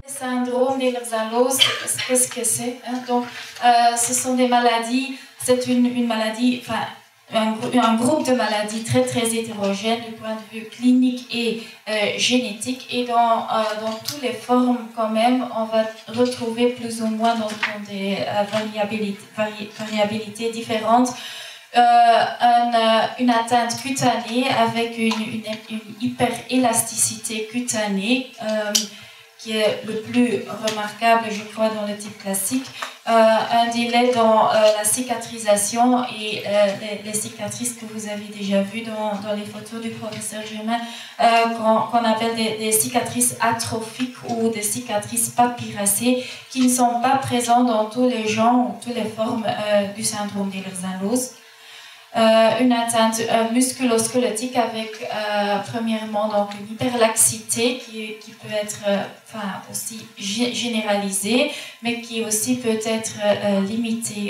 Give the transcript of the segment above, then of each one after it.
Syndrome d'Ehlers-Danlos, qu'est-ce que c'est, hein? Donc, ce sont des maladies, c'est une maladie, enfin, un groupe de maladies très très hétérogène du point de vue clinique et génétique, et dans toutes les formes quand même, on va retrouver plus ou moins dans des variabilités différentes. Une atteinte cutanée avec une hyperélasticité cutanée qui est le plus remarquable, je crois, dans le type classique. Un délai dans la cicatrisation et les cicatrices que vous avez déjà vues dans les photos du professeur Germain, qu'on appelle des cicatrices atrophiques ou des cicatrices papyracées, qui ne sont pas présentes dans tous les genres ou toutes les formes du syndrome d'Ehlers-Danlos. Une atteinte musculo-squelettique avec premièrement donc une hyperlaxité qui peut être aussi généralisée, mais qui aussi peut être limitée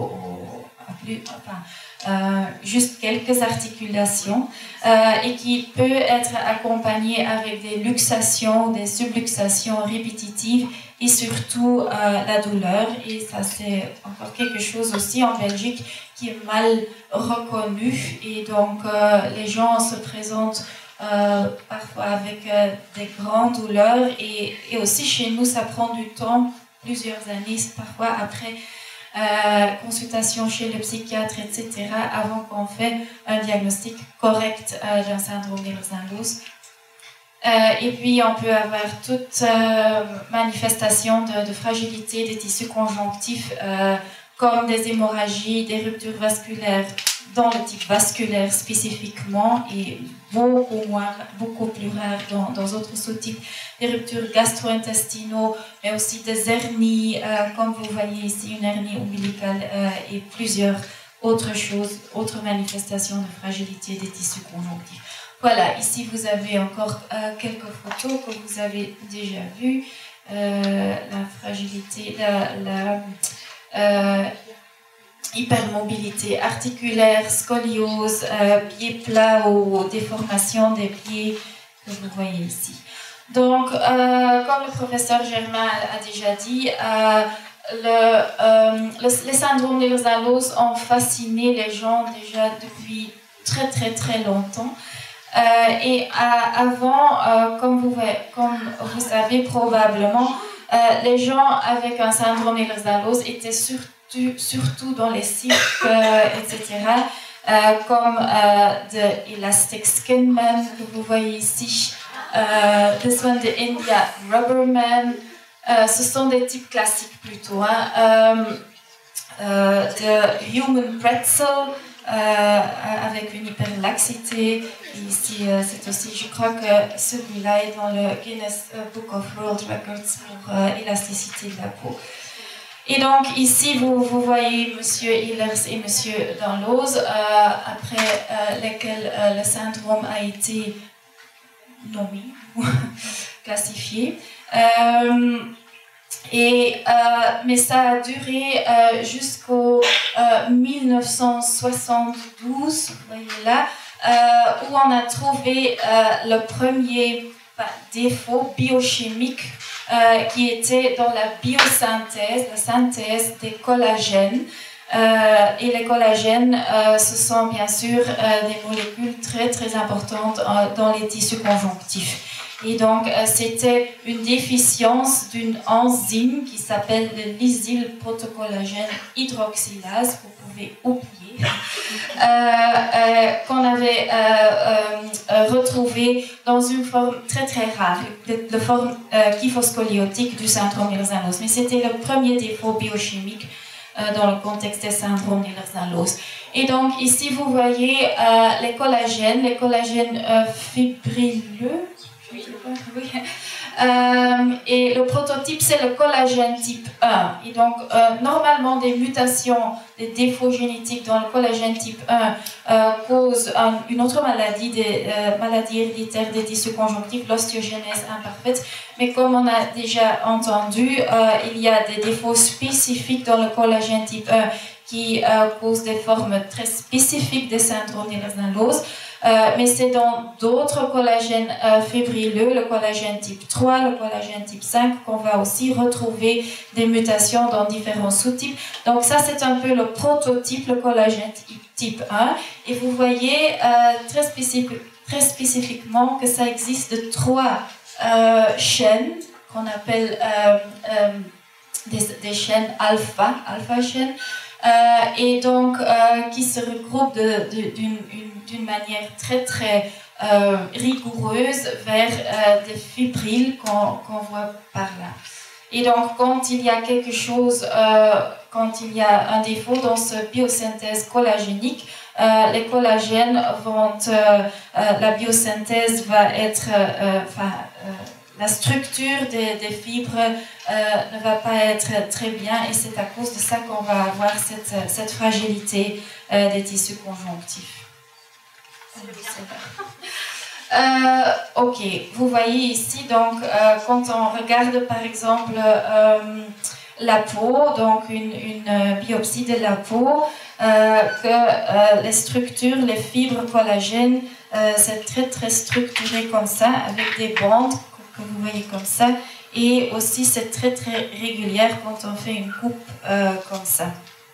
juste quelques articulations, et qui peut être accompagnée avec des luxations, des subluxations répétitives et surtout la douleur. Et ça, c'est encore quelque chose aussi en Belgique qui est mal reconnu, et donc les gens se présentent parfois avec des grandes douleurs, et aussi chez nous ça prend du temps, plusieurs années parfois après consultation chez le psychiatre, etc., avant qu'on fait un diagnostic correct d'un syndrome d'Ehlers-Danlos. Et puis on peut avoir toute manifestation de fragilité des tissus conjonctifs, comme des hémorragies, des ruptures vasculaires dans le type vasculaire spécifiquement, et beaucoup plus rares dans d'autres sous-types, des ruptures gastro-intestinaux, mais aussi des hernies, comme vous voyez ici, une hernie ombilicale, et plusieurs autres choses, autres manifestations de fragilité des tissus conjonctifs. Voilà, ici vous avez encore quelques photos que vous avez déjà vues. La fragilité, hypermobilité articulaire, scoliose, pieds plats ou déformation des pieds que vous voyez ici. Donc, comme le professeur Germain a déjà dit, les syndromes d'Ehlers-Danlos ont fasciné les gens déjà depuis très très très longtemps. Et avant, comme vous savez probablement, les gens avec un syndrome d'Ehlers-Danlos étaient surtout dans les cirques, etc., comme The Elastic Skin Man que vous voyez ici, this one, The India Rubber Man. Ce sont des types classiques plutôt, hein. The Human Pretzel, avec une hyperlaxité. Ici, c'est aussi, je crois que celui-là est dans le Guinness Book of World Records pour élasticité de la peau. Et donc ici, vous voyez Monsieur Ehlers et Monsieur Danlos, après lesquels le syndrome a été nommé, classifié. Mais ça a duré jusqu'au 1972, vous voyez là, où on a trouvé le premier défaut biochimique qui était dans la biosynthèse, la synthèse des collagènes. Et les collagènes, ce sont bien sûr des molécules très très importantes dans les tissus conjonctifs. Et donc, c'était une déficience d'une enzyme qui s'appelle le lysylprotocollagène hydroxylase, vous pouvez oublier, qu'on avait retrouvé dans une forme très très rare, la forme kyphoscoliotique du syndrome d'Ehlers-Danlos. Mais c'était le premier défaut biochimique dans le contexte des syndromes d'Ehlers-Danlos. Et donc, ici, vous voyez les collagènes fibrilleux. Oui. Et le prototype, c'est le collagène type 1. Et donc, normalement, des mutations, des défauts génétiques dans le collagène type 1 causent une autre maladie, des maladies héréditaires des tissus conjonctifs, l'ostéogenèse imparfaite. Mais comme on a déjà entendu, il y a des défauts spécifiques dans le collagène type 1 qui causent des formes très spécifiques des syndromes d'Ehlers-Danlos. mais c'est dans d'autres collagènes fibrileux, le collagène type 3, le collagène type 5, qu'on va aussi retrouver des mutations dans différents sous-types. Donc ça, c'est un peu le prototype, le collagène type 1. Et vous voyez très spécifiquement que ça existe de 3 chaînes qu'on appelle des chaînes alpha chaînes, et donc qui se regroupent d'une manière très rigoureuse vers des fibrilles qu'on voit par là. Et donc quand il y a quelque chose, quand il y a un défaut dans cette biosynthèse collagénique, les collagènes vont, la biosynthèse va être, la structure des fibres ne va pas être très bien, et c'est à cause de ça qu'on va avoir cette fragilité des tissus conjonctifs. Ok, vous voyez ici, donc, quand on regarde par exemple la peau, donc une biopsie de la peau, que les structures, les fibres collagènes, c'est très structuré comme ça, avec des bandes que vous voyez comme ça, et aussi c'est très régulière quand on fait une coupe comme ça.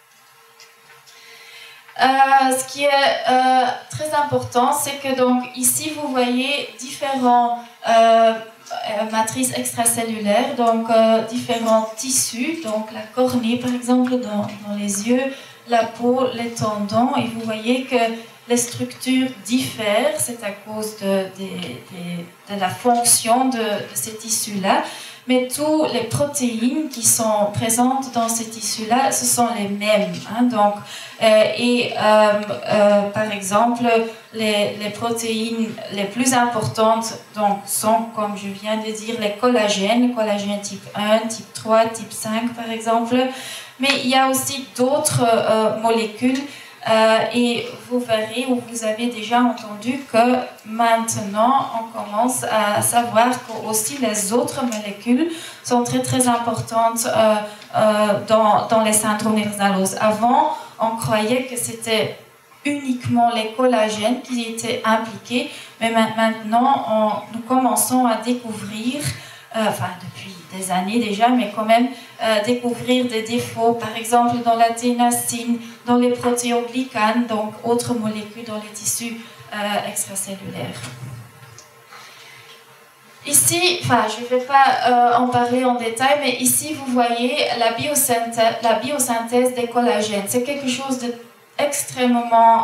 Ce qui est très important, c'est que donc ici vous voyez différents matrices extracellulaires, donc différents tissus, donc la cornée par exemple dans les yeux, la peau, les tendons, et vous voyez que les structures diffèrent, c'est à cause de la fonction de ces tissus-là. Mais toutes les protéines qui sont présentes dans ces tissus-là, ce sont les mêmes. Hein, donc, par exemple, les protéines les plus importantes donc, sont, comme je viens de dire, les collagènes type 1, type 3, type 5 par exemple. Mais il y a aussi d'autres molécules. Et vous verrez, ou vous avez déjà entendu que maintenant on commence à savoir que aussi les autres molécules sont très importantes dans les syndromes universallose. Avant, on croyait que c'était uniquement les collagènes qui étaient impliqués, mais maintenant nous commençons à découvrir, depuis des années déjà, mais quand même découvrir des défauts, par exemple dans la ténacine, dans les protéoglycanes, donc autres molécules dans les tissus extracellulaires. Ici, je ne vais pas en parler en détail, mais ici vous voyez la biosynthèse des collagènes. C'est quelque chose d'extrêmement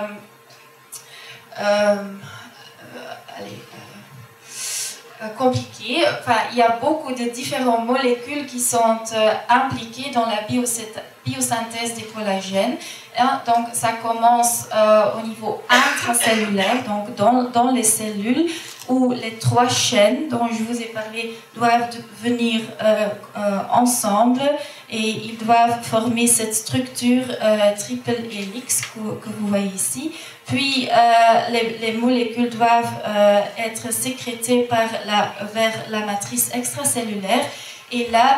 compliqué. Il y a beaucoup de différentes molécules qui sont impliquées dans la biosynthèse des collagènes. Donc, ça commence au niveau intracellulaire, donc dans les cellules, où les 3 chaînes dont je vous ai parlé doivent venir ensemble, et ils doivent former cette structure triple helix que vous voyez ici. Puis les molécules doivent être sécrétées vers la matrice extracellulaire, et là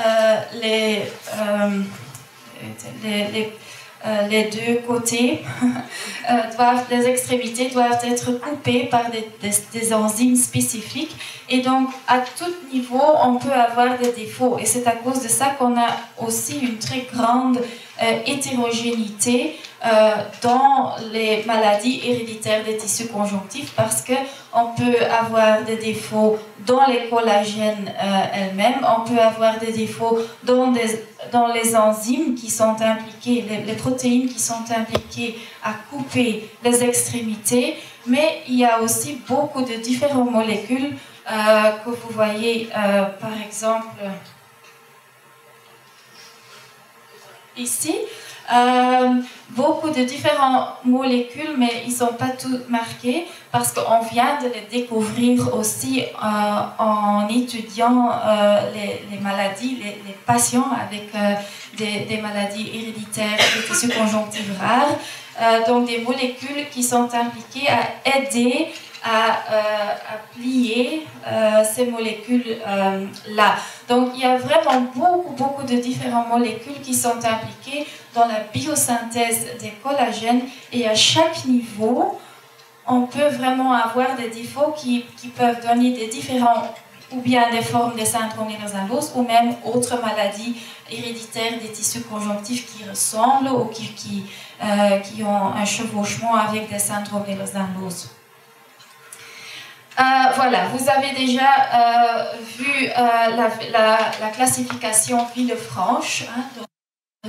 les deux côtés les extrémités doivent être coupées par des enzymes spécifiques, et donc à tout niveau on peut avoir des défauts, et c'est à cause de ça qu'on a aussi une très grande hétérogénéité dans les maladies héréditaires des tissus conjonctifs, parce qu'on peut avoir des défauts dans les collagènes elles-mêmes, on peut avoir des défauts dans les enzymes qui sont impliquées, les protéines qui sont impliquées à couper les extrémités, mais il y a aussi beaucoup de différentes molécules que vous voyez par exemple ici. Beaucoup de différentes molécules, mais ils ne sont pas toutes marqués parce qu'on vient de les découvrir aussi en étudiant les maladies, les patients avec des maladies héréditaires, des tissus conjonctifs rares. Donc des molécules qui sont impliquées à aider à plier ces molécules-là. Donc il y a vraiment beaucoup de différentes molécules qui sont impliquées dans la biosynthèse des collagènes, et à chaque niveau, on peut vraiment avoir des défauts qui peuvent donner des différents, ou bien des formes de syndrome Ehlers-Danlos, ou même autres maladies héréditaires des tissus conjonctifs qui ressemblent ou qui ont un chevauchement avec des syndromes Ehlers-Danlos. Voilà, vous avez déjà vu la classification Villefranche de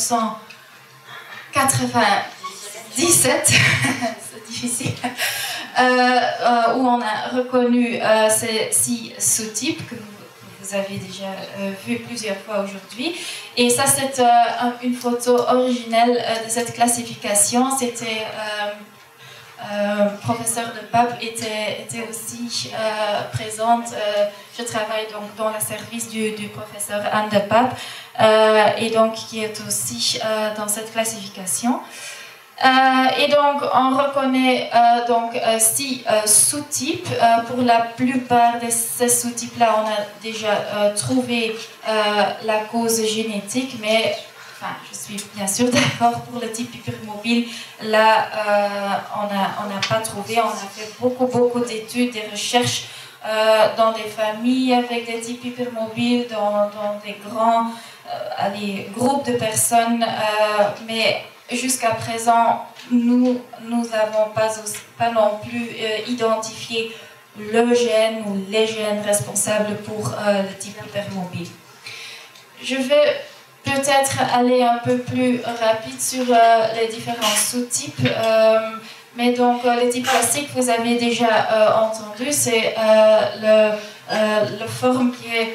1997, c'est difficile, où on a reconnu ces 6 sous-types que vous avez déjà vu plusieurs fois aujourd'hui. Et ça, c'est une photo originelle de cette classification. C'était... professeur de Pape était aussi présente. Je travaille donc dans le service du professeur Anne de Pape et donc qui est aussi dans cette classification. Et donc on reconnaît donc 6 sous-types. Pour la plupart de ces sous-types-là, on a déjà trouvé la cause génétique, mais enfin, je suis bien sûr d'accord pour le type hypermobile. Là, on n'a pas trouvé. On a fait beaucoup d'études, des recherches dans des familles avec des types hypermobiles, dans des grands groupes de personnes. Mais jusqu'à présent, nous n'avons pas non plus identifié le gène ou les gènes responsables pour le type hypermobile. Je vais peut-être aller un peu plus rapide sur les différents sous-types. Mais donc, le type classique, vous avez déjà entendu, c'est la forme qui est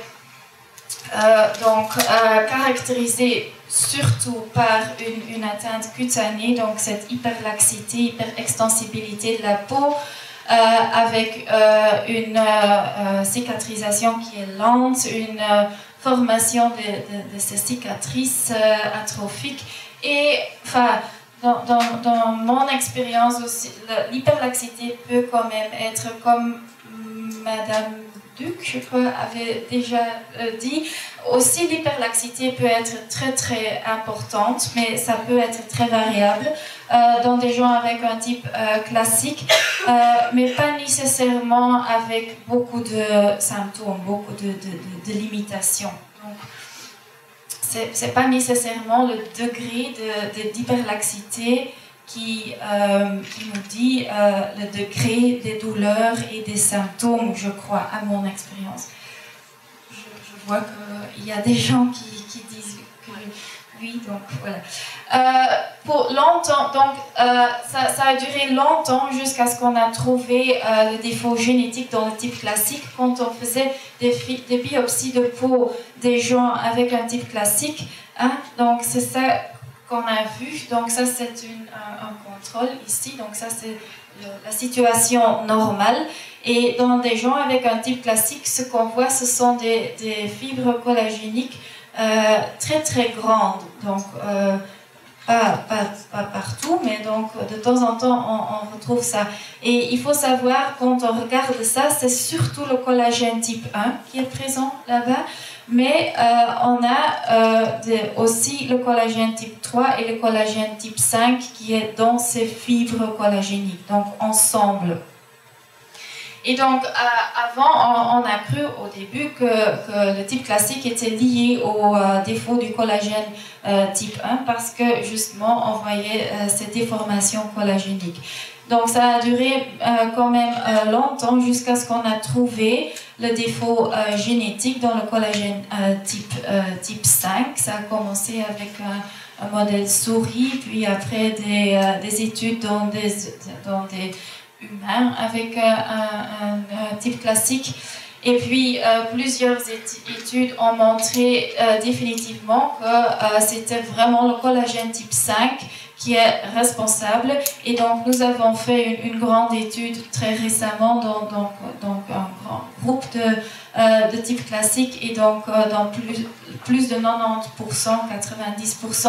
caractérisée surtout par une atteinte cutanée, donc cette hyperlaxité, hyperextensibilité de la peau, avec une cicatrisation qui est lente, une formation de ces cicatrices atrophiques. Et enfin, dans mon expérience aussi, l'hyperlaxité peut quand même être, comme Madame Duc, je crois, avait déjà dit, aussi l'hyperlaxité peut être très importante, mais ça peut être très variable dans des gens avec un type classique, mais pas nécessairement avec beaucoup de symptômes, beaucoup de limitations. Donc, c'est pas nécessairement le degré d'hyperlaxité qui nous dit le degré des douleurs et des symptômes, je crois, à mon expérience. Je vois qu'il y a des gens qui disent que oui, donc voilà. Pour longtemps, donc ça a duré longtemps jusqu'à ce qu'on a trouvé le défaut génétique dans le type classique. Quand on faisait des biopsies de peau des gens avec un type classique, donc c'est ça qu'on a vu. Donc ça c'est un contrôle ici, donc ça c'est la situation normale. Et dans des gens avec un type classique, ce qu'on voit, ce sont des fibres collagéniques très grandes, donc pas partout, mais donc de temps en temps on retrouve ça. Et il faut savoir, quand on regarde ça, c'est surtout le collagène type 1 qui est présent là-bas, mais on a aussi le collagène type 3 et le collagène type 5 qui est dans ces fibres collagéniques, donc ensemble. Et donc, avant, on a cru au début que le type classique était lié au défaut du collagène type 1 parce que, justement, on voyait ces déformations collagéniques. Donc, ça a duré quand même longtemps jusqu'à ce qu'on a trouvé le défaut génétique dans le collagène type 5. Ça a commencé avec un modèle souris, puis après des études dans des humains avec un type classique. Et puis, plusieurs études ont montré définitivement que c'était vraiment le collagène type 5 qui est responsable. Et donc, nous avons fait une grande étude très récemment dans un grand groupe de type classique. Et donc, dans plus de 90%, 90%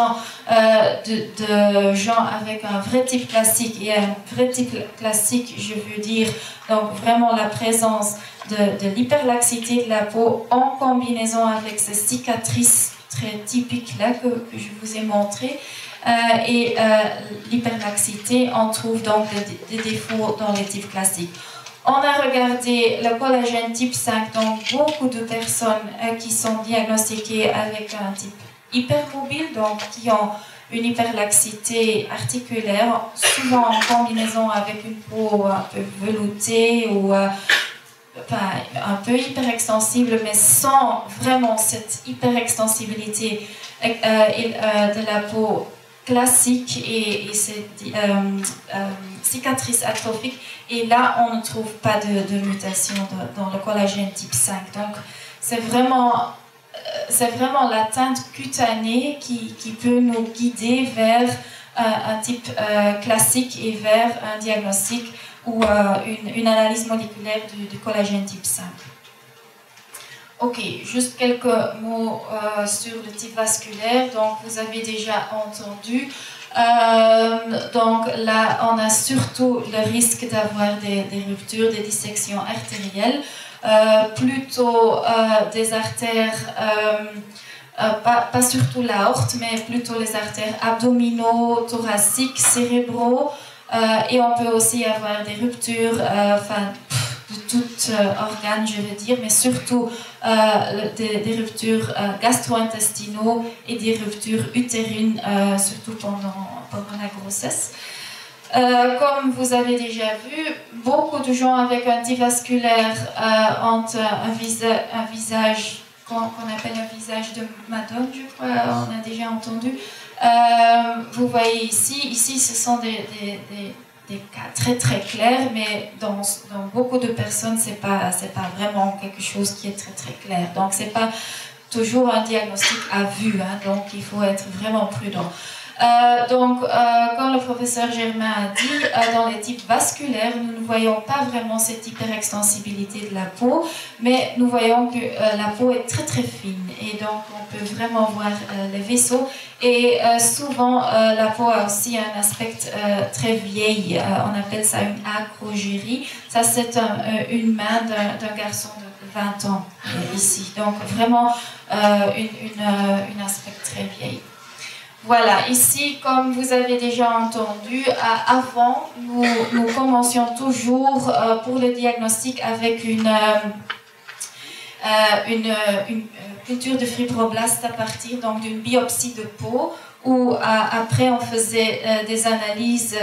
de gens avec un vrai type classique. Et un vrai type classique, je veux dire, donc vraiment la présence de l'hyperlaxité de la peau en combinaison avec ces cicatrices très typiques là que je vous ai montrées. et l'hyperlaxité, on trouve donc des défauts dans les types classiques. On a regardé le collagène type 5, donc beaucoup de personnes qui sont diagnostiquées avec un type hypermobile, donc qui ont une hyperlaxité articulaire, souvent en combinaison avec une peau un peu veloutée ou enfin, un peu hyperextensible, mais sans vraiment cette hyperextensibilité de la peau classique et ces cicatrices atrophiques. Et là, on ne trouve pas de mutation dans le collagène type 5. Donc, c'est vraiment l'atteinte cutanée qui peut nous guider vers un type classique et vers un diagnostic ou une analyse moléculaire du collagène type 5. Ok, juste quelques mots sur le type vasculaire. Donc, vous avez déjà entendu. Donc là, on a surtout le risque d'avoir des ruptures, des dissections artérielles, plutôt des artères, pas surtout l'aorte, mais plutôt les artères abdominaux, thoraciques, cérébraux, et on peut aussi avoir des ruptures, de tout organe, je veux dire, mais surtout des ruptures gastro-intestinaux et des ruptures utérines, surtout pendant la grossesse. Comme vous avez déjà vu, beaucoup de gens avec un type vasculaire ont un visage qu'on appelle un visage de Madone, je crois, on a déjà entendu. Vous voyez ici ce sont des cas très très clairs, mais dans beaucoup de personnes, c'est pas vraiment quelque chose qui est très très clair. Donc c'est pas toujours un diagnostic à vue, hein, donc il faut être vraiment prudent. Comme le professeur Germain a dit, dans les types vasculaires, nous ne voyons pas vraiment cette hyperextensibilité de la peau, mais nous voyons que la peau est très très fine et donc on peut vraiment voir les vaisseaux et souvent la peau a aussi un aspect très vieille, on appelle ça une acrogérie. Ça c'est une main d'un garçon de 20 ans ici, donc vraiment un aspect très vieille. Voilà, ici, comme vous avez déjà entendu, avant, nous commencions toujours pour le diagnostic avec une culture de fibroblastes à partir d'une biopsie de peau, où après on faisait des analyses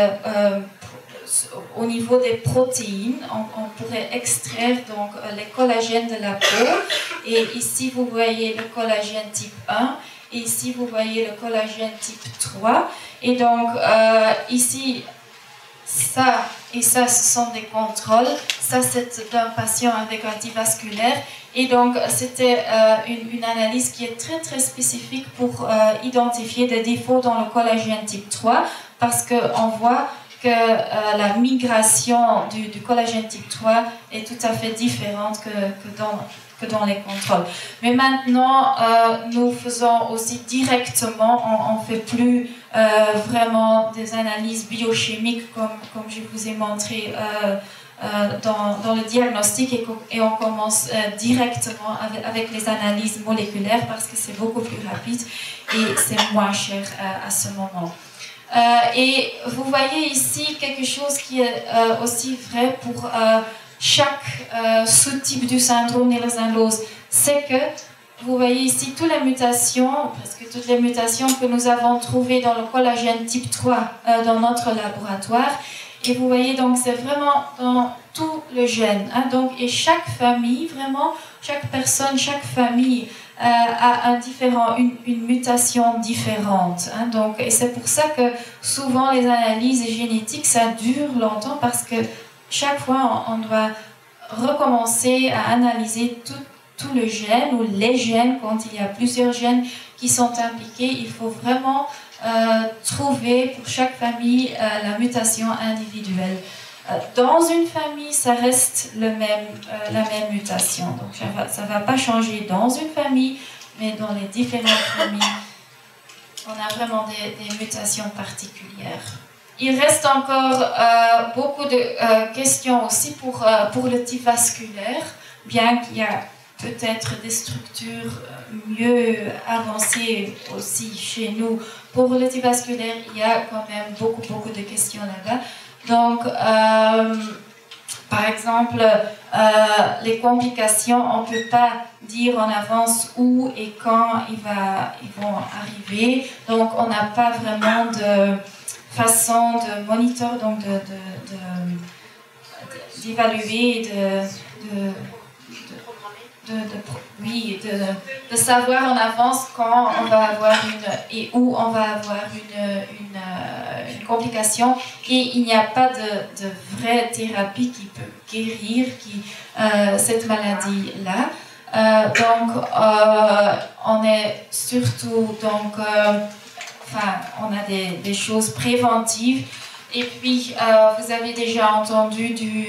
au niveau des protéines. On pourrait extraire donc les collagènes de la peau, et ici vous voyez le collagène type 1. Et ici, vous voyez le collagène type 3. Et donc, ici, ça et ça, ce sont des contrôles. Ça, c'est d'un patient avec un type vasculaire. Et donc, c'était une analyse qui est très, très spécifique pour identifier des défauts dans le collagène type 3, parce qu'on voit que la migration du collagène type 3 est tout à fait différente que dans les contrôles. Mais maintenant, nous faisons aussi directement, on ne fait plus vraiment des analyses biochimiques comme je vous ai montré dans le diagnostic, et on commence directement avec les analyses moléculaires parce que c'est beaucoup plus rapide et c'est moins cher à ce moment. Et vous voyez ici quelque chose qui est aussi vrai pour chaque sous-type du syndrome Ehlers-Danlos, c'est que vous voyez ici toutes les mutations, presque toutes les mutations que nous avons trouvées dans le collagène type 3 dans notre laboratoire. Et vous voyez, donc c'est vraiment dans tout le gène. Hein, donc, et chaque famille, vraiment, chaque personne, chaque famille a une mutation différente. Hein, donc, et c'est pour ça que souvent les analyses génétiques, ça dure longtemps, parce que chaque fois, on doit recommencer à analyser tout le gène ou les gènes. Quand il y a plusieurs gènes qui sont impliqués, il faut vraiment trouver pour chaque famille la mutation individuelle. Dans une famille, ça reste la même mutation. Donc ça ne va pas changer dans une famille, mais dans les différentes familles, on a vraiment des mutations particulières. Il reste encore beaucoup de questions aussi pour le type vasculaire, bien qu'il y a peut-être des structures mieux avancées aussi chez nous. Pour le type vasculaire, il y a quand même beaucoup de questions là-bas. Donc, par exemple, les complications, on ne peut pas dire en avance où et quand ils vont arriver. Donc, on n'a pas vraiment de façon de monitorer, donc d'évaluer, de savoir en avance quand on va avoir et où on va avoir une complication. Et il n'y a pas de vraie thérapie qui peut guérir cette maladie-là. Donc, on est surtout, donc, on a des choses préventives. Et puis, vous avez déjà entendu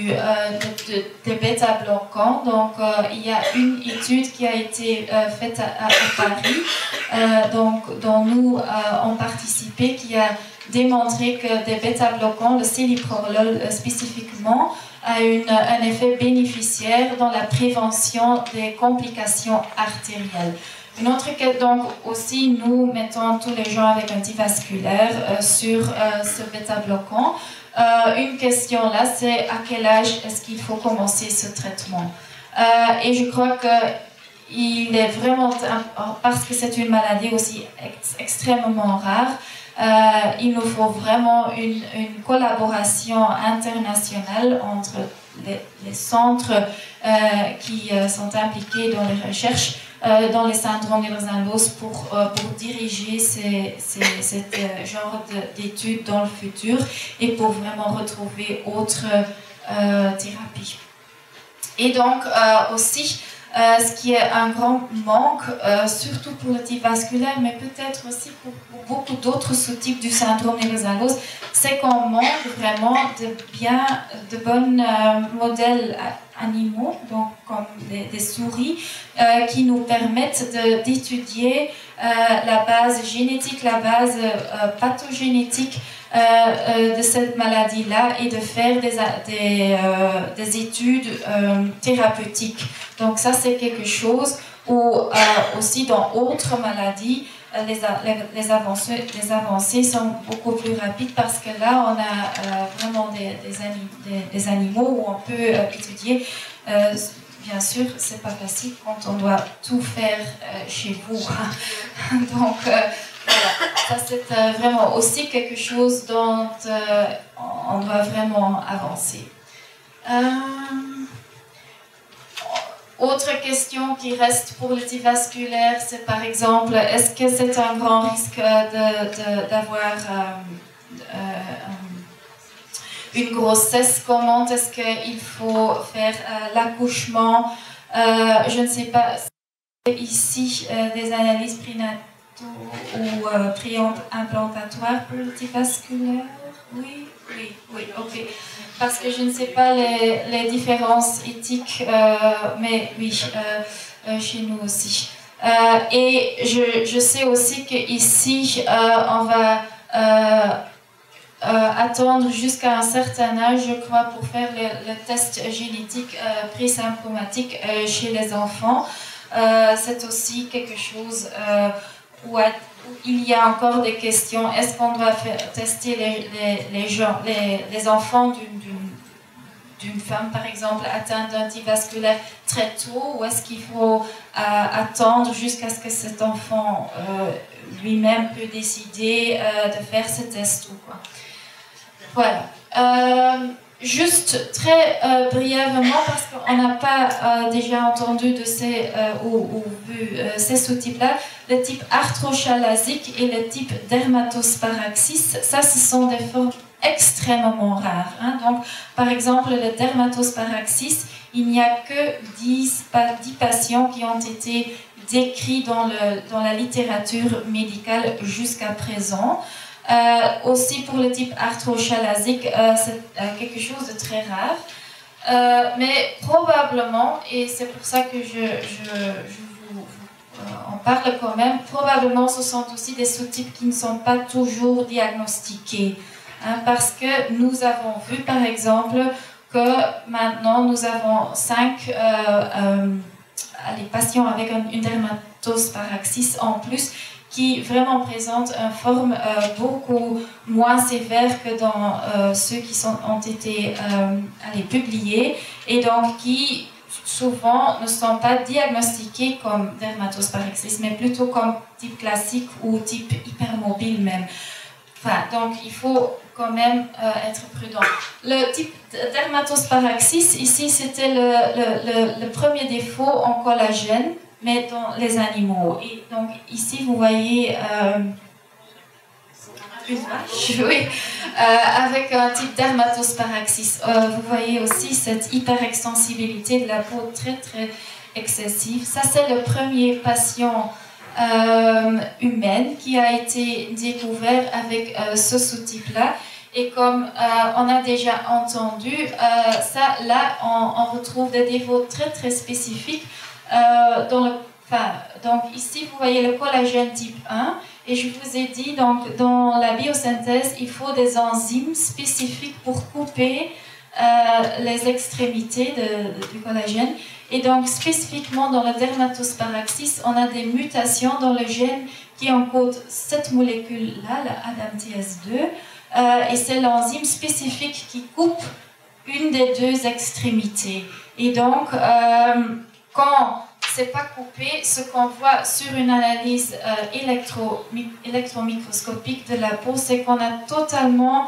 des bêta-bloquants. Donc, il y a une étude qui a été faite à Paris, dont nous avons participé, qui a démontré que des bêta-bloquants, le céliprolol spécifiquement, a un effet bénéficiaire dans la prévention des complications artérielles. Une autre question, donc aussi nous mettons tous les gens avec un type vasculaire sur ce bêta-bloquant. Une question là, c'est à quel âge est-ce qu'il faut commencer ce traitement? Et je crois qu'il est vraiment, parce que c'est une maladie aussi extrêmement rare, il nous faut vraiment une collaboration internationale entre les centres qui sont impliqués dans les recherches dans les syndromes Ehlers-Danlos pour diriger ce genre d'études dans le futur et pour vraiment retrouver autres thérapies. Et donc aussi, ce qui est un grand manque, surtout pour le type vasculaire, mais peut-être aussi pour beaucoup d'autres sous-types du syndrome Ehlers-Danlos, c'est qu'on manque vraiment de bons modèles animaux, donc comme des souris, qui nous permettent d'étudier la base génétique, la base pathogénétique de cette maladie-là et de faire des études thérapeutiques. Donc ça, c'est quelque chose où aussi dans d'autres maladies, les avancées sont beaucoup plus rapides parce que là, on a vraiment des animaux où on peut étudier. Bien sûr, c'est pas facile quand on doit tout faire chez vous. Donc, voilà, ça c'est vraiment aussi quelque chose dont on doit vraiment avancer. Autre question qui reste pour le type vasculaire, c'est par exemple, est-ce que c'est un grand risque d'avoir une grossesse? Comment est-ce qu'il faut faire l'accouchement? Je ne sais pas, ici des analyses prénataux ou pré-implantatoires pour le type vasculaire? Oui, ok. Parce que je ne sais pas les différences éthiques, mais oui, chez nous aussi. Et je sais aussi qu'ici, on va attendre jusqu'à un certain âge, je crois, pour faire le test génétique présymptomatique chez les enfants. C'est aussi quelque chose où il y a encore des questions. Est-ce qu'on doit tester les enfants d'une femme, par exemple, atteinte d'un type vasculaire très tôt, ou est-ce qu'il faut attendre jusqu'à ce que cet enfant lui-même peut décider de faire ce test ou quoi? Voilà. Juste très brièvement, parce qu'on n'a pas déjà entendu de ces ou vu ces sous-types-là, le type arthrochalasique et le type dermatosparaxis, ça, ce sont des formes extrêmement rares. Hein. Donc, par exemple, le dermatosparaxis, il n'y a que 10 patients qui ont été décrits dans la littérature médicale jusqu'à présent. Aussi pour le type arthrochalasique, c'est quelque chose de très rare. Mais probablement, et c'est pour ça que je vous en parle quand même, probablement ce sont aussi des sous-types qui ne sont pas toujours diagnostiqués. Hein, parce que nous avons vu par exemple que maintenant nous avons 5 les patients avec une dermatose paraxis en plus, qui vraiment présente une forme beaucoup moins sévère que dans ceux qui ont été publiés, et donc qui souvent ne sont pas diagnostiqués comme dermatose paraxis, mais plutôt comme type classique ou type hypermobile même. Enfin, donc il faut quand même être prudent. Le type dermatose paraxis, ici c'était le premier défaut en collagène, mais dans les animaux. Et donc ici vous voyez une vache, oui, avec un type dermatose paraxis. Vous voyez aussi cette hyperextensibilité de la peau très très excessive. Ça c'est le premier patient humaine qui a été découvert avec ce sous-type-là. Et comme on a déjà entendu, là, on retrouve des défauts très très spécifiques. Donc ici, vous voyez le collagène type 1. Et je vous ai dit, donc, dans la biosynthèse, il faut des enzymes spécifiques pour couper les extrémités du collagène. Et donc, spécifiquement dans la dermatose paraxis, on a des mutations dans le gène qui encode cette molécule-là, la ADAMTS2, et c'est l'enzyme spécifique qui coupe une des deux extrémités. Et donc, quand c'est pas coupé, ce qu'on voit sur une analyse électromicroscopique de la peau, c'est qu'on a totalement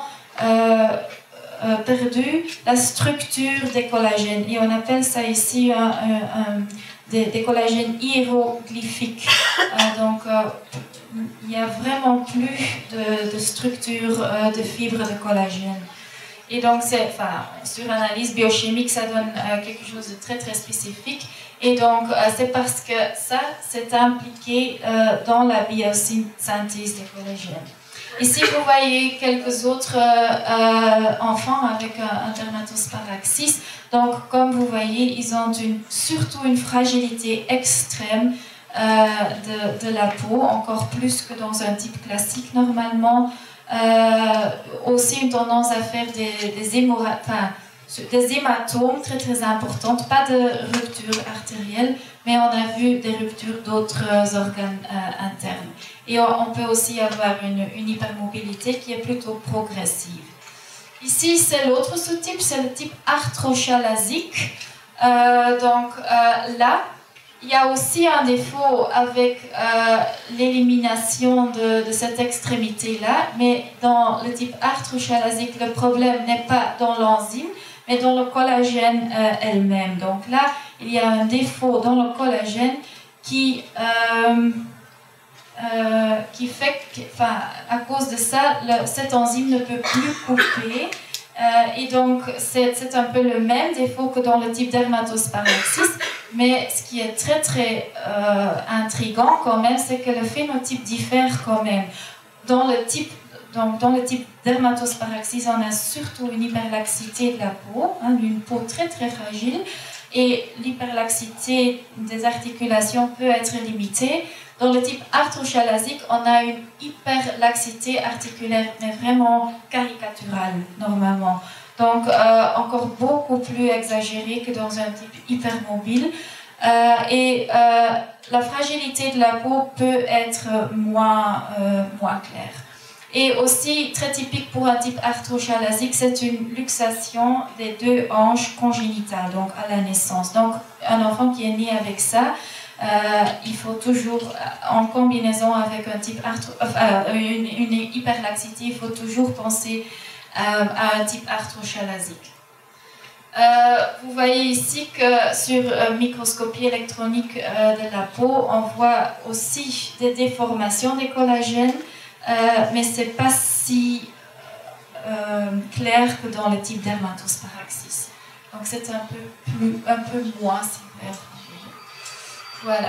perdu la structure des collagènes. Et on appelle ça ici des collagènes hiéroglyphiques. Donc, il n'y a vraiment plus de structure de fibres de collagène. Et donc, sur analyse biochimique, ça donne quelque chose de très, très spécifique. Et donc, c'est parce que ça, c'est impliqué dans la biosynthèse des collagènes. Ici, vous voyez quelques autres enfants avec un dermatose paraxis. Donc, comme vous voyez, ils ont surtout une fragilité extrême de la peau, encore plus que dans un type classique normalement. Aussi une tendance à faire des hématomes très très importantes, pas de rupture artérielle, mais on a vu des ruptures d'autres organes internes. Et on peut aussi avoir une hypermobilité qui est plutôt progressive. Ici, c'est l'autre sous-type, c'est le type arthrochalazique. Là, il y a aussi un défaut avec l'élimination de cette extrémité-là, mais dans le type arthrochalazique, le problème n'est pas dans l'enzyme, mais dans le collagène elle-même. Donc là, il y a un défaut dans le collagène qui fait à cause de ça, cette enzyme ne peut plus couper. Et donc, c'est un peu le même défaut que dans le type dermatose paraxis, mais ce qui est très très intriguant quand même, c'est que le phénotype diffère quand même. Dans le type dermatose paraxis, on a surtout une hyperlaxité de la peau, une peau très très fragile, et l'hyperlaxité des articulations peut être limitée. Dans le type arthrochalazique, on a une hyperlaxité articulaire, mais vraiment caricaturale, normalement. Donc, encore beaucoup plus exagérée que dans un type hypermobile. La fragilité de la peau peut être moins claire. Et aussi, très typique pour un type arthrochalazique, c'est une luxation des deux hanches congénitales, donc à la naissance. Donc, un enfant qui est né avec ça, il faut toujours, en combinaison avec un type une hyperlaxité, il faut toujours penser à un type arthrochalazique. Vous voyez ici que sur microscopie électronique de la peau, on voit aussi des déformations des collagènes, mais ce n'est pas si clair que dans le type dermatose paraxis. Donc c'est un peu moins sévère. Voilà.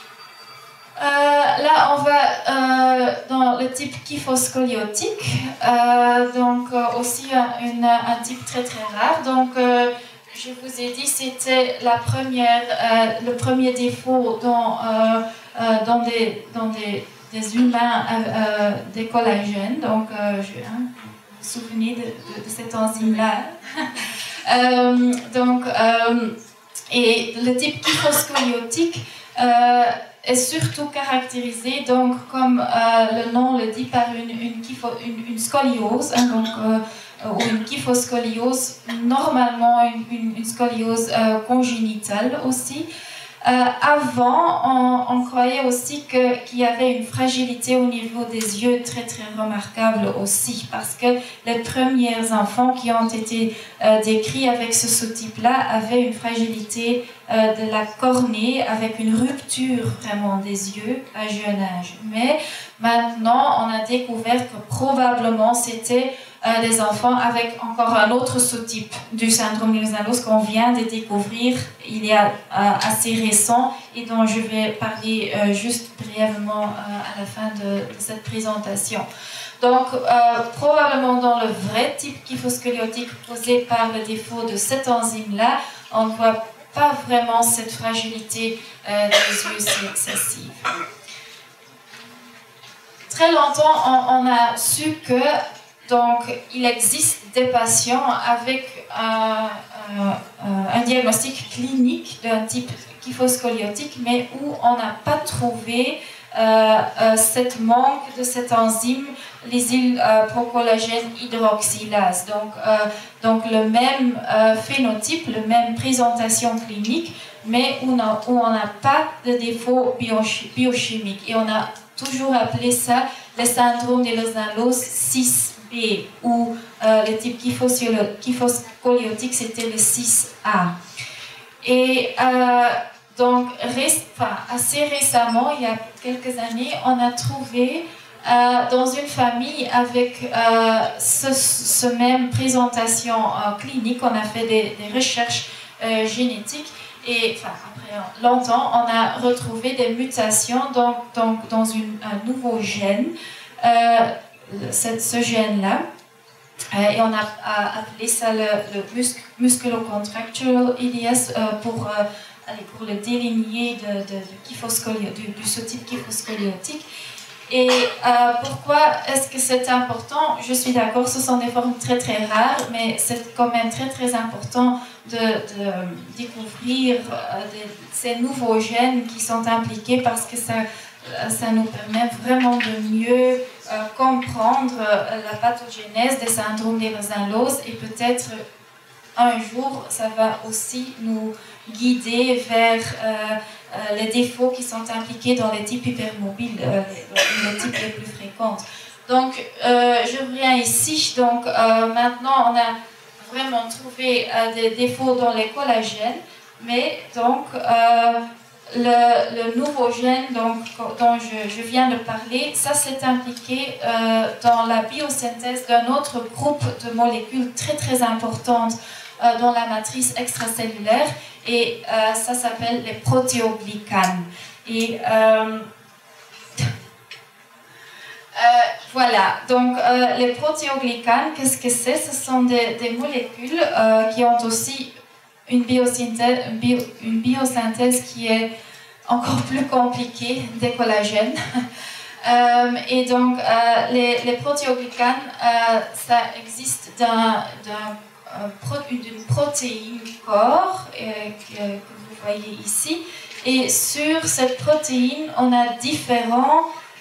Là, on va dans le type kyphoscoliotique, donc aussi un type très très rare. Donc, je vous ai dit, c'était le premier défaut dans des humains des collagènes. Donc, vous vous souvenez de cette enzyme-là. Et le type kyphoscoliotique est surtout caractérisé, donc, comme le nom le dit, par une scoliose, hein, donc, ou une kyphoscoliose, normalement une scoliose congénitale aussi. Avant, on croyait aussi qu'il y avait une fragilité au niveau des yeux très très remarquable aussi, parce que les premiers enfants qui ont été décrits avec ce sous-type-là avaient une fragilité de la cornée avec une rupture vraiment des yeux à jeune âge. Mais maintenant, on a découvert que probablement c'était des enfants avec encore un autre sous-type du syndrome Ehlers-Danlos qu'on vient de découvrir il y a assez récent et dont je vais parler juste brièvement à la fin de cette présentation. Donc, probablement dans le vrai type kyphoscoliotique causé par le défaut de cette enzyme-là, on ne voit pas vraiment cette fragilité des yeux excessive. Très longtemps, on a su que donc, il existe des patients avec un diagnostic clinique d'un type kyphoscoliotique, mais où on n'a pas trouvé cette manque de cette enzyme, lysyl procollagène hydroxylase. Donc le même phénotype, la même présentation clinique, mais où on n'a pas de défaut biochimique. Et on a toujours appelé ça le syndrome d'Ehlers-Danlos 6B, où le type kyphoscoliotique c'était le 6A. Et donc, assez récemment, il y a quelques années, on a trouvé dans une famille avec ce même présentation clinique, on a fait des recherches génétiques et après longtemps, on a retrouvé des mutations dans un nouveau gène, ce gène-là. Et on a appelé ça le musculocontractural EDS pour le déligner du sous-type kyphoscoliotique. Et pourquoi est-ce que c'est important? Je suis d'accord, ce sont des formes très très rares, mais c'est quand même très très important de découvrir ces nouveaux gènes qui sont impliqués parce que ça nous permet vraiment de mieux comprendre la pathogénèse des syndromes d'Ehlers-Danlos et peut-être un jour ça va aussi nous guider vers les défauts qui sont impliqués dans les types hypermobiles, les types les plus fréquents. Donc je reviens ici, donc maintenant on a vraiment trouvé des défauts dans les collagènes, mais donc le nouveau gène dont je viens de parler, ça s'est impliqué dans la biosynthèse d'un autre groupe de molécules très très importantes dans la matrice extracellulaire et ça s'appelle les protéoglycanes. Et voilà, donc les protéoglycanes, qu'est-ce que c'est? Ce sont des molécules qui ont aussi une biosynthèse qui est encore plus compliquée des collagènes. Et donc, les protéoglycanes, ça existe d'une protéine corps que vous voyez ici. Et sur cette protéine, on a différents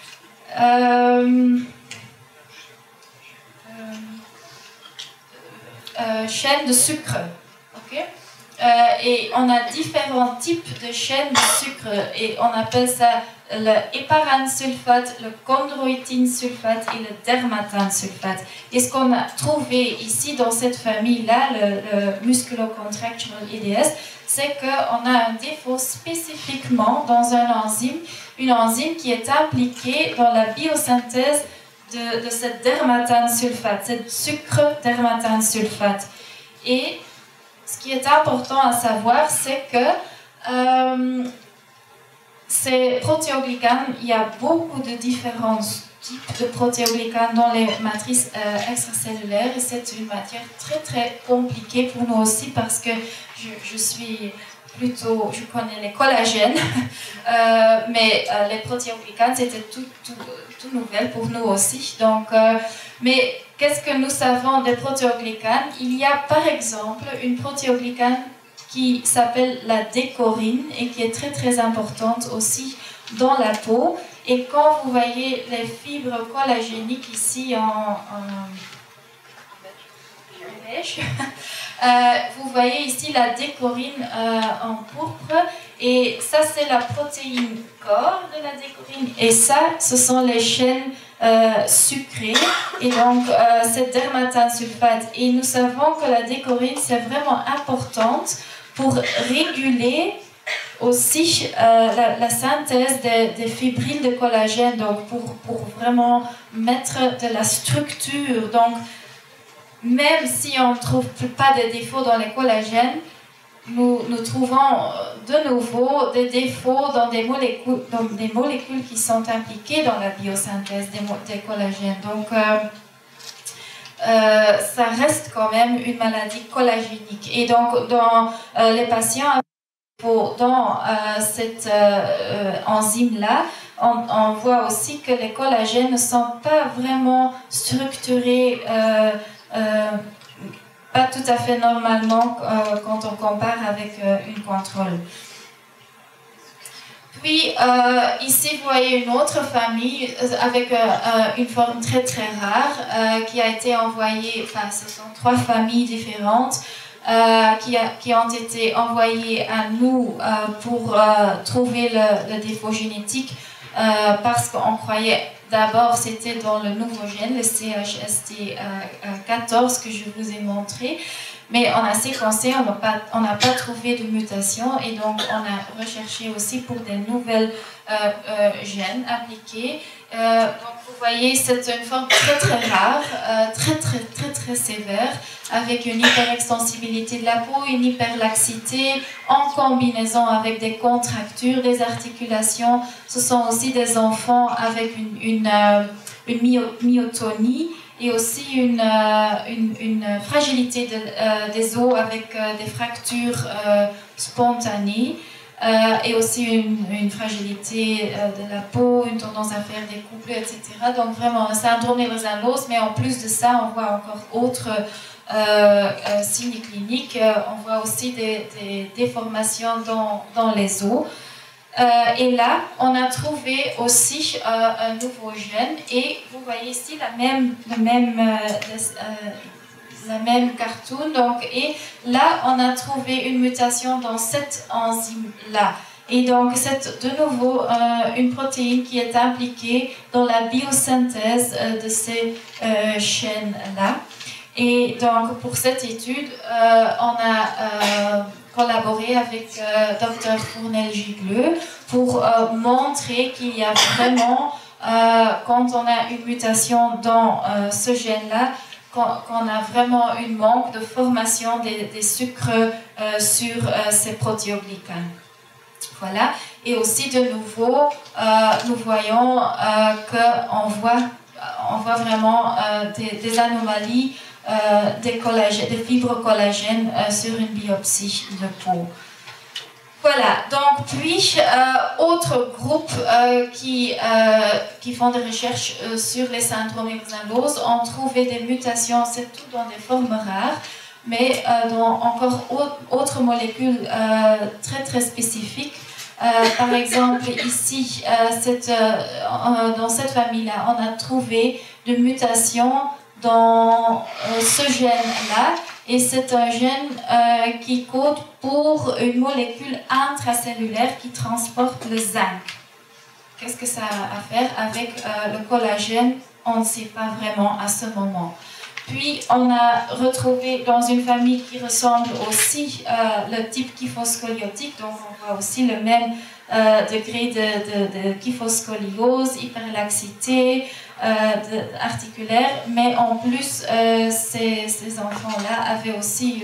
chaînes de sucre. Okay? Et on a différents types de chaînes de sucre et on appelle ça le héparane sulfate, le chondroïtine sulfate et le dermatane sulfate. Et ce qu'on a trouvé ici dans cette famille-là, le musculocontractural EDS, c'est qu'on a un défaut spécifiquement dans une enzyme qui est impliquée dans la biosynthèse de cette dermatane sulfate, cette sucre dermatane sulfate. Et ce qui est important à savoir, c'est que ces protéoglycanes, il y a beaucoup de différents types de protéoglycanes dans les matrices extracellulaires et c'est une matière très très compliquée pour nous aussi parce que je connais les collagènes, mais les protéoglycanes c'était tout nouvelle pour nous aussi. Donc, mais qu'est-ce que nous savons des protéoglycanes? Il y a par exemple une protéoglycane qui s'appelle la décorine et qui est très très importante aussi dans la peau. Et quand vous voyez les fibres collagéniques ici en beige, vous voyez ici la décorine en pourpre, et ça c'est la protéine corps de la décorine, et ça ce sont les chaînes sucrées, et donc c'est dermatane sulfate. Et nous savons que la décorine c'est vraiment importante pour réguler aussi la synthèse des fibrilles de collagène, donc pour vraiment mettre de la structure. Donc même si on ne trouve pas de défauts dans les collagènes, nous trouvons de nouveau des défauts dans des molécules qui sont impliquées dans la biosynthèse des collagènes. Donc, ça reste quand même une maladie collagénique. Et donc, dans les patients dans cette enzyme-là, on voit aussi que les collagènes ne sont pas vraiment structurés pas tout à fait normalement quand on compare avec une contrôle. Puis ici vous voyez une autre famille avec une forme très très rare qui a été envoyée, enfin ce sont 3 familles différentes qui ont été envoyées à nous pour trouver le défaut génétique parce qu'on croyait d'abord c'était dans le nouveau gène, le CHST14 que je vous ai montré, mais on a séquencé, on n'a pas trouvé de mutation, et donc on a recherché aussi pour des nouvelles gènes appliqués. Donc vous voyez, c'est une forme très très rare, très sévère, avec une hyperextensibilité de la peau, une hyperlaxité, en combinaison avec des contractures des articulations. Ce sont aussi des enfants avec une myotonie, et aussi une fragilité des os avec des fractures spontanées. Et aussi une fragilité de la peau, une tendance à faire des couples, etc. Donc vraiment un syndrome Ehlers-Danlos, mais en plus de ça, on voit encore autres signes cliniques. On voit aussi des déformations dans les os. Et là, on a trouvé aussi un nouveau gène, et vous voyez ici la même cartoon. Donc, et là, on a trouvé une mutation dans cette enzyme-là. Et donc, c'est de nouveau une protéine qui est impliquée dans la biosynthèse de ces chaînes-là. Et donc, pour cette étude, on a collaboré avec Dr Fournel-Gigleux pour montrer qu'il y a vraiment, quand on a une mutation dans ce gène-là, qu'on a vraiment une manque de formation des sucres sur ces protéoglycanes. Voilà. Et aussi, de nouveau, nous voyons qu'on voit vraiment des anomalies des fibres collagènes sur une biopsie de peau. Voilà, donc puis autres groupes qui font des recherches sur les syndromes Ehlers-Danlos ont trouvé des mutations, c'est tout dans des formes rares, mais dans encore autres molécules très spécifiques. Par exemple, ici, dans cette famille-là, on a trouvé des mutations dans ce gène-là, et c'est un gène qui code pour une molécule intracellulaire qui transporte le zinc. Qu'est-ce que ça a à faire avec le collagène? On ne sait pas vraiment à ce moment. Puis on a retrouvé dans une famille qui ressemble aussi le type kyphoscoliotique, donc on voit aussi le même degré de kyphoscoliose, hyperlaxité articulaire, mais en plus ces enfants-là avaient aussi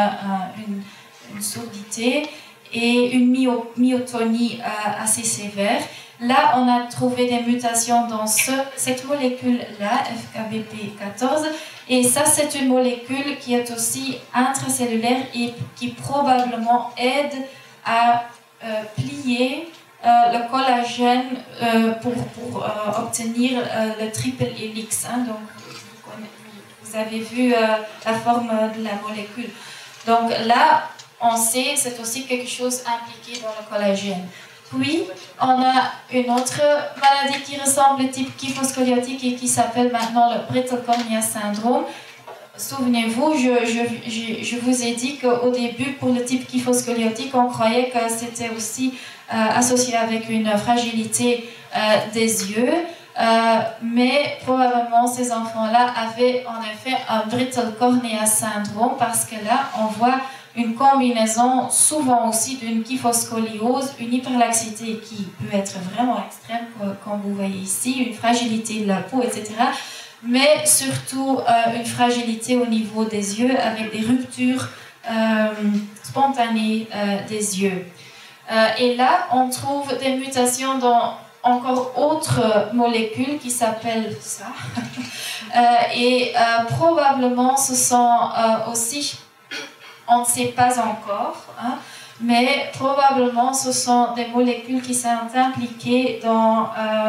une surdité et une myotonie assez sévère. Là, on a trouvé des mutations dans cette molécule-là, FKBP14, et ça, c'est une molécule qui est aussi intracellulaire et qui probablement aide à plier le collagène pour obtenir le triple helix. Hein. Donc, vous avez vu la forme de la molécule. Donc là, on sait, c'est aussi quelque chose impliqué dans le collagène. Puis, on a une autre maladie qui ressemble au type kyphoscoliotique et qui s'appelle maintenant le brittle cornea syndrome. Souvenez-vous, je vous ai dit qu'au début, pour le type kyphoscoliotique, on croyait que c'était aussi associé avec une fragilité des yeux. Mais probablement ces enfants-là avaient en effet un brittle cornea syndrome parce que là, on voit une combinaison souvent aussi d'une kyphoscoliose, une hyperlaxité qui peut être vraiment extrême, comme vous voyez ici, une fragilité de la peau, etc. Mais surtout une fragilité au niveau des yeux avec des ruptures spontanées des yeux. Et là, on trouve des mutations dans encore autres molécules qui s'appellent ça. Et probablement ce sont aussi, on ne sait pas encore, hein, mais probablement ce sont des molécules qui sont impliquées dans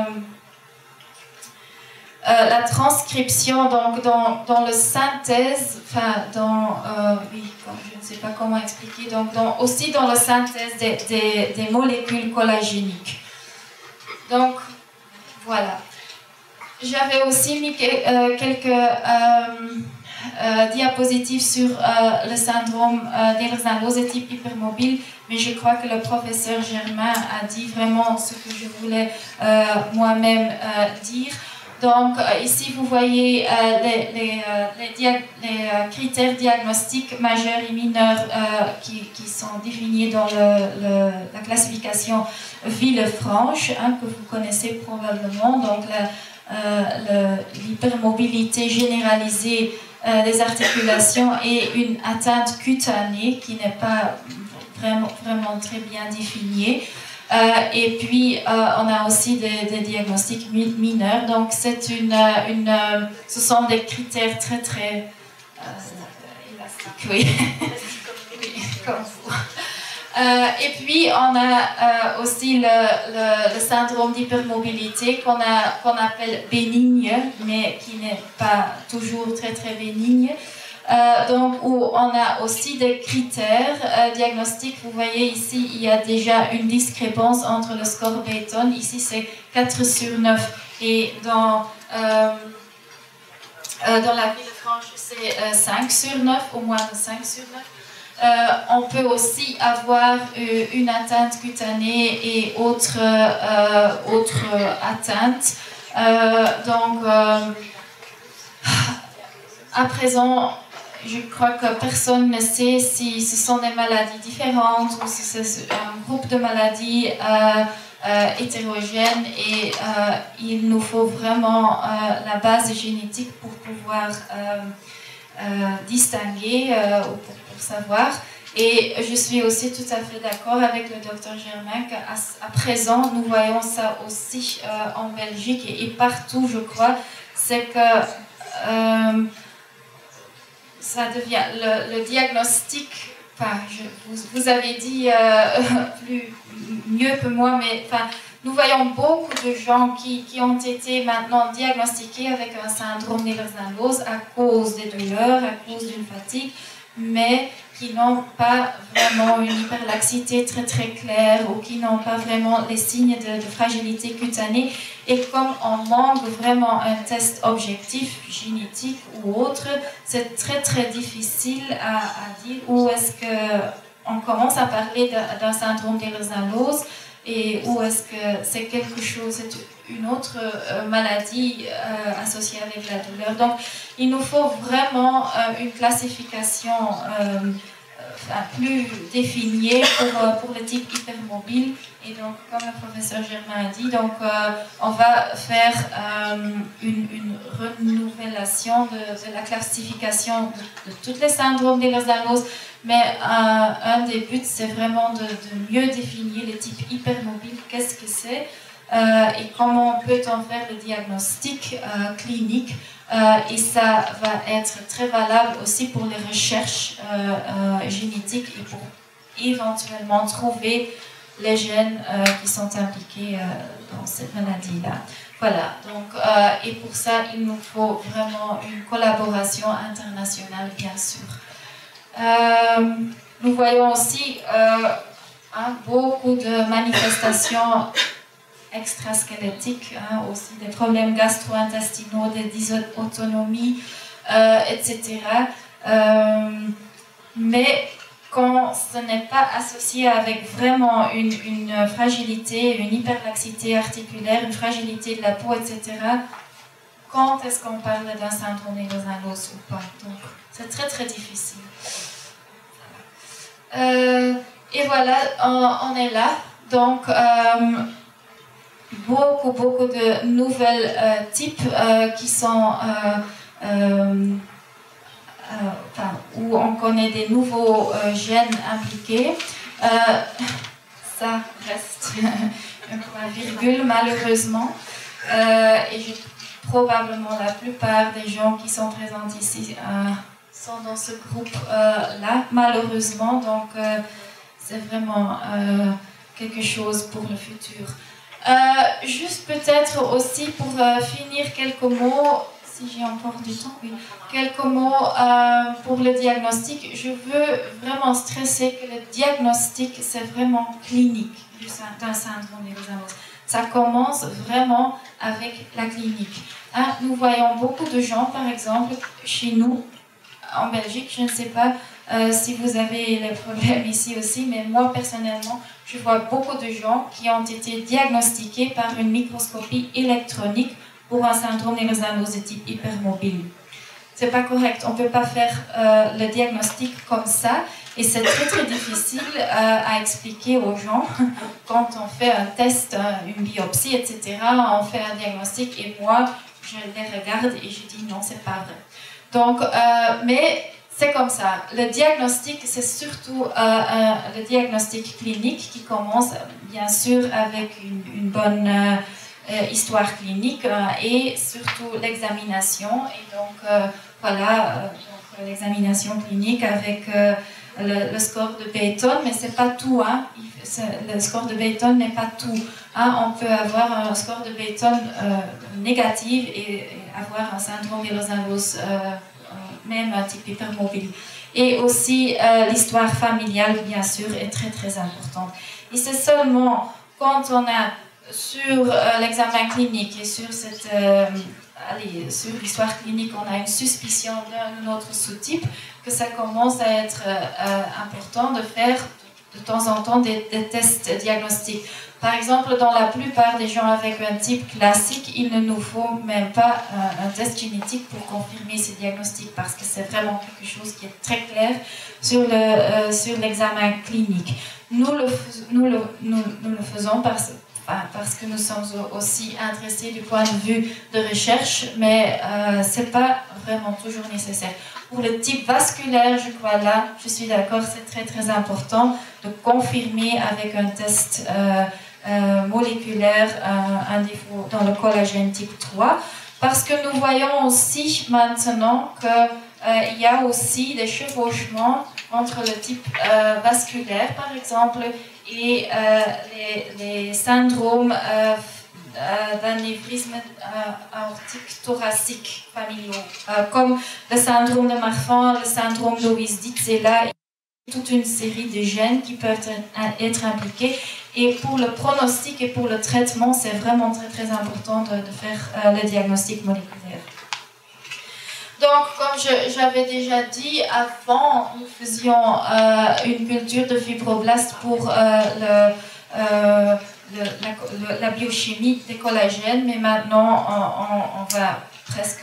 la transcription, donc dans le synthèse, enfin oui, je ne sais pas comment expliquer, donc aussi dans la synthèse des molécules collagéniques. Donc, voilà. J'avais aussi mis quelques diapositives sur le syndrome d'Ehlers-Danlos de type hypermobile, mais je crois que le professeur Germain a dit vraiment ce que je voulais moi-même dire. Donc, ici, vous voyez les critères diagnostiques majeurs et mineurs qui sont définis dans la classification Villefranche, hein, que vous connaissez probablement. Donc, l'hypermobilité généralisée des articulations et une atteinte cutanée qui n'est pas vraiment très bien définie. Et puis, on a aussi des diagnostics mineurs. Donc, ce sont des critères très élastiques, oui. Oui, comme vous. Et puis, on a aussi le syndrome d'hypermobilité qu'on appelle bénigne, mais qui n'est pas toujours très bénigne. Donc, où on a aussi des critères diagnostiques. Vous voyez ici, il y a déjà une discrépance entre le score Bayton. Ici, c'est 4 sur 9. Et dans la Villefranche, c'est 5 sur 9, au moins 5 sur 9. On peut aussi avoir une atteinte cutanée et autre atteinte. Donc, à présent, je crois que personne ne sait si ce sont des maladies différentes ou si c'est un groupe de maladies hétérogènes et il nous faut vraiment la base génétique pour pouvoir distinguer ou pour savoir. Et je suis aussi tout à fait d'accord avec le docteur Germain qu'à présent, nous voyons ça aussi en Belgique et partout, je crois, c'est que ça devient le diagnostic, enfin, vous avez dit mieux que moi, mais enfin, nous voyons beaucoup de gens qui ont été maintenant diagnostiqués avec un syndrome d'Ehlers-Danlos à cause des douleurs, à cause d'une fatigue, mais qui n'ont pas vraiment une hyperlaxité très claire ou qui n'ont pas vraiment les signes de fragilité cutanée. Et comme on manque vraiment un test objectif, génétique ou autre, c'est très difficile à dire où est-ce qu'on commence à parler d'un syndrome d'Ehlers-Danlos et où est-ce que c'est quelque chose, c'est une autre maladie associée avec la douleur. Donc, il nous faut vraiment une classification plus définie pour le type hypermobile. Et donc, comme le professeur Germain a dit, donc, on va faire une renouvellation de la classification de tous les syndromes d'Ehlers-Danlos. Mais un des buts, c'est vraiment de mieux définir le type hypermobile, qu'est-ce que c'est et comment peut-on faire le diagnostic clinique. Et ça va être très valable aussi pour les recherches génétiques et pour éventuellement trouver les gènes qui sont impliqués dans cette maladie-là. Voilà, donc, et pour ça, il nous faut vraiment une collaboration internationale, bien sûr. Nous voyons aussi beaucoup de manifestations extrasquelettiques, aussi des problèmes gastro-intestinaux, des dysautonomies, etc. Mais quand ce n'est pas associé avec vraiment une fragilité, une hyperlaxité articulaire, une fragilité de la peau, etc., quand est-ce qu'on parle d'un syndrome Ehlers-Danlos ou pas? Donc, c'est très très difficile. Et voilà, on est là. Donc, beaucoup de nouvelles types qui sont... où on connaît des nouveaux gènes impliqués. Ça reste un point virgule, malheureusement. Et probablement la plupart des gens qui sont présents ici sont dans ce groupe-là, malheureusement. Donc, c'est vraiment quelque chose pour le futur. Juste peut-être aussi pour finir quelques mots, si j'ai encore du temps, oui. Quelques mots pour le diagnostic. Je veux vraiment stresser que le diagnostic, c'est vraiment clinique d'un syndrome Ehlers-Danlos. Ça commence vraiment avec la clinique. Nous voyons beaucoup de gens, par exemple, chez nous, en Belgique, je ne sais pas si vous avez les problèmes ici aussi, mais moi, personnellement, je vois beaucoup de gens qui ont été diagnostiqués par une microscopie électronique pour un syndrome Ehlers-Danlos de type hypermobile. C'est pas correct, on peut pas faire le diagnostic comme ça, et c'est très très difficile à expliquer aux gens quand on fait un test, une biopsie, etc. On fait un diagnostic et moi je les regarde et je dis non, c'est pas vrai. Donc, mais c'est comme ça. Le diagnostic, c'est surtout le diagnostic clinique qui commence bien sûr avec une bonne histoire clinique et surtout l'examination. Et donc voilà, l'examination clinique avec le score de Beighton, mais c'est pas tout. Le score de Beighton n'est pas tout. On peut avoir un score de Beighton négatif et avoir un syndrome Ehlers-Danlos, même un type hypermobile. Et aussi l'histoire familiale, bien sûr, est très très importante. Et c'est seulement quand on a sur l'examen clinique et sur cette sur l'histoire clinique, on a une suspicion d'un autre sous-type, que ça commence à être important de faire de temps en temps des tests diagnostiques. Par exemple, dans la plupart des gens avec un type classique, il ne nous faut même pas un test génétique pour confirmer ces diagnostics, parce que c'est vraiment quelque chose qui est très clair sur l'examen clinique. Nous le faisons parce que nous sommes aussi intéressés du point de vue de recherche, mais ce n'est pas vraiment toujours nécessaire. Pour le type vasculaire, je crois là, je suis d'accord, c'est très très important de confirmer avec un test moléculaire un défaut dans le collagène type 3, parce que nous voyons aussi maintenant qu'il y a aussi des chevauchements entre le type vasculaire, par exemple, et les syndromes d'anévrisme aortique thoracique familiaux, comme le syndrome de Marfan, le syndrome d'Ovis-Dietz, et là, il y a toute une série de gènes qui peuvent être impliqués. Et pour le pronostic et pour le traitement, c'est vraiment très très important de faire le diagnostic moléculaire. Donc, comme j'avais déjà dit, avant, nous faisions une culture de fibroblastes pour la biochimie des collagènes, mais maintenant, on va presque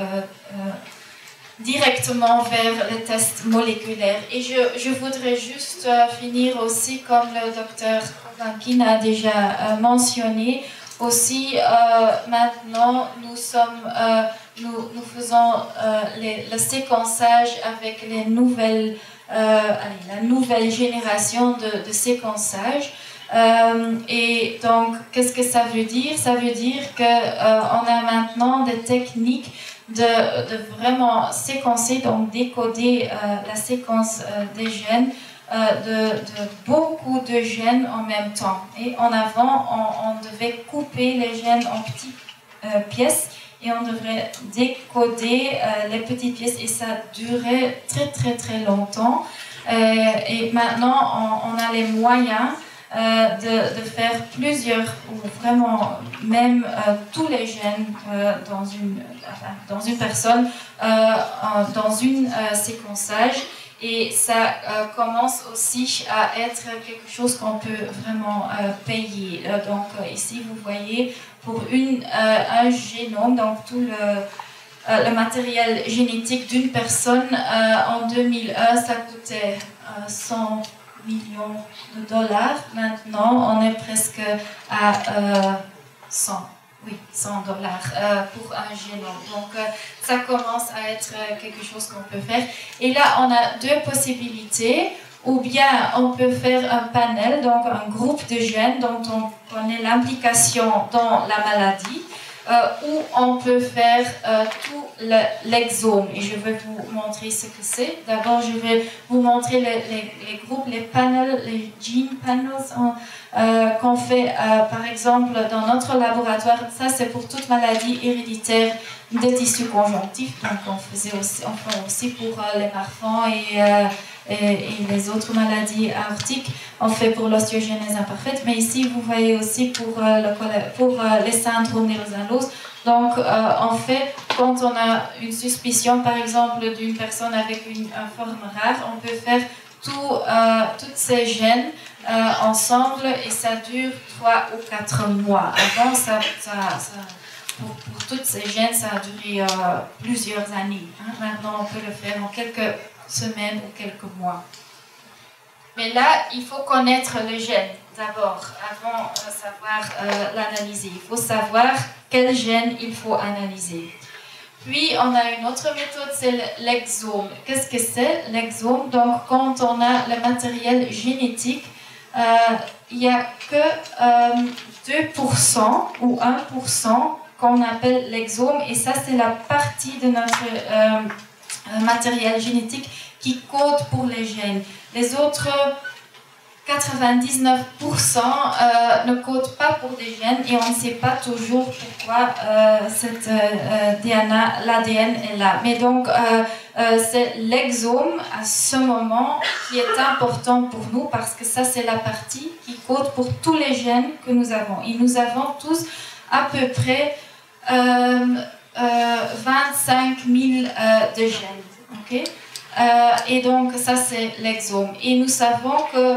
directement vers les tests moléculaires. Et je voudrais juste finir aussi, comme le docteur Vankin a déjà mentionné, aussi maintenant, nous faisons le séquençage avec la nouvelle génération de séquençage. Et donc, qu'est-ce que ça veut dire? Ça veut dire qu'on a maintenant des techniques de vraiment séquencer, donc décoder la séquence des gènes, de beaucoup de gènes en même temps. Et en avant, on devait couper les gènes en petites pièces et on devrait décoder les petites pièces, et ça durait très très très longtemps. Et maintenant, on a les moyens de faire plusieurs, ou vraiment même tous les gènes dans une personne, dans une séquençage. Et ça commence aussi à être quelque chose qu'on peut vraiment payer. Donc ici, vous voyez, pour un génome, donc tout le matériel génétique d'une personne, en 2001, ça coûtait 100 millions de dollars. Maintenant, on est presque à 100 dollars pour un génome. Donc, ça commence à être quelque chose qu'on peut faire. Et là, on a deux possibilités. Ou bien, on peut faire un panel, donc un groupe de gènes dont on connaît l'implication dans la maladie. Où on peut faire tout l'exome. Et je vais vous montrer ce que c'est. D'abord, je vais vous montrer les groupes, les panels, les gene panels qu'on fait, par exemple, dans notre laboratoire. Ça, c'est pour toute maladie héréditaire des tissus conjonctifs. Donc, on fait aussi pour les marfangs et les autres maladies aortiques, on fait pour l'ostéogenèse imparfaite, mais ici vous voyez aussi pour les syndromes nérosallose. Donc on fait, quand on a une suspicion par exemple d'une personne avec une forme rare, on peut faire toutes ces gènes ensemble et ça dure 3 ou 4 mois. Avant, pour toutes ces gènes, ça a duré plusieurs années. Hein. Maintenant, on peut le faire en quelques semaines ou quelques mois. Mais là, il faut connaître le gène d'abord, avant de savoir l'analyser. Il faut savoir quel gène il faut analyser. Puis, on a une autre méthode, c'est l'exome. Qu'est-ce que c'est l'exome? Donc, quand on a le matériel génétique, il n'y a que 2% ou 1% qu'on appelle l'exome, et ça, c'est la partie de notre matériel génétique qui code pour les gènes. Les autres 99% ne codent pas pour des gènes et on ne sait pas toujours pourquoi l'ADN est là. Mais donc, c'est l'exome à ce moment qui est important pour nous parce que ça, c'est la partie qui code pour tous les gènes que nous avons. Et nous avons tous à peu près 25 000 de gènes. Okay? Et donc, ça, c'est l'exome. Et nous savons que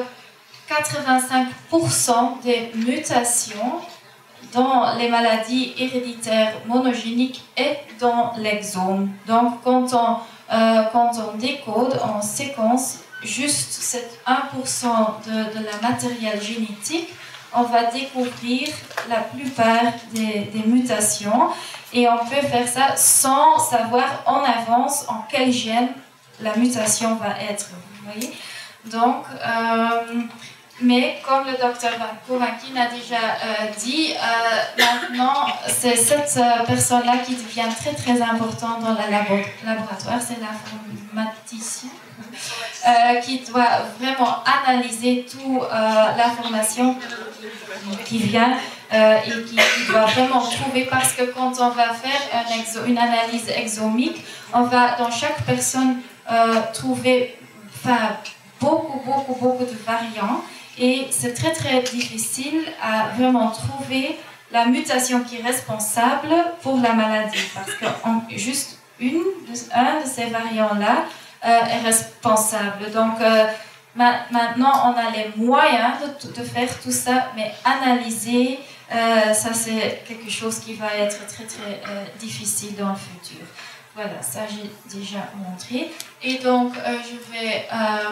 85% des mutations dans les maladies héréditaires monogéniques est dans l'exome. Donc, quand on décode, on séquence juste cet 1% de la matériel génétique, on va découvrir la plupart des mutations et on peut faire ça sans savoir en avance en quel gène la mutation va être. Vous voyez? Donc, mais comme le docteur Kovankin a déjà dit, maintenant, c'est cette personne-là qui devient très très importante dans le laboratoire, c'est l'informaticien qui doit vraiment analyser toute l'information qui vient et qui doit vraiment trouver, parce que quand on va faire une analyse exomique, on va dans chaque personne trouver beaucoup de variants. Et c'est très très difficile à vraiment trouver la mutation qui est responsable pour la maladie, parce que juste un de ces variants-là est responsable. Donc maintenant on a les moyens de faire tout ça, mais analyser, ça c'est quelque chose qui va être très très difficile dans le futur. Voilà, ça j'ai déjà montré. Et donc je vais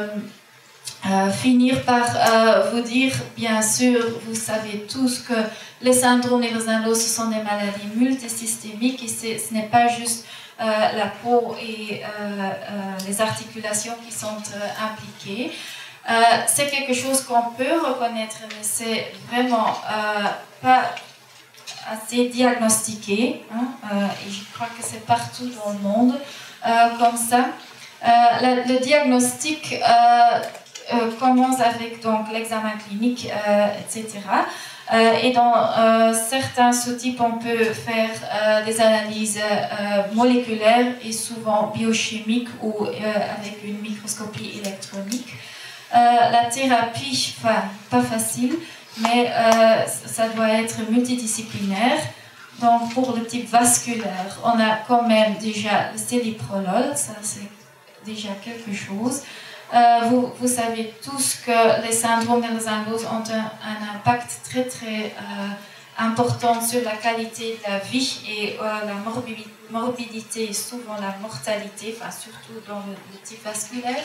finir par vous dire, bien sûr, vous savez tous que les syndromes nérosallose, ce sont des maladies multisystémiques et ce n'est pas juste la peau et les articulations qui sont impliquées. C'est quelque chose qu'on peut reconnaître, mais c'est vraiment pas assez diagnostiqué. Hein, et je crois que c'est partout dans le monde comme ça. Le diagnostic commence avec donc l'examen clinique, etc. Et dans certains sous-types, on peut faire des analyses moléculaires et souvent biochimiques ou avec une microscopie électronique. La thérapie, enfin, pas facile, mais ça doit être multidisciplinaire. Donc, pour le type vasculaire, on a quand même déjà le céliprolol, ça c'est déjà quelque chose. Vous savez tous que les syndromes d'Ehlers-Danlos ont un impact très très important sur la qualité de la vie et la morbidité et souvent la mortalité, enfin, surtout dans le type vasculaire.